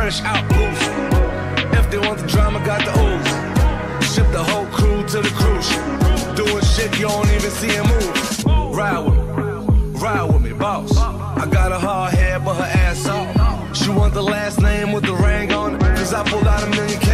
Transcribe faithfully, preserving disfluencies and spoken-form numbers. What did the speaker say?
fresh out boost. If they want the drama, got the ooze. Ship the whole crew to the cruise ship. Doing shit you don't even see him move. Ride with me, ride with me, boss. I got a hard head, but her ass off. She want the last name with the ring on it, cause I pulled out a million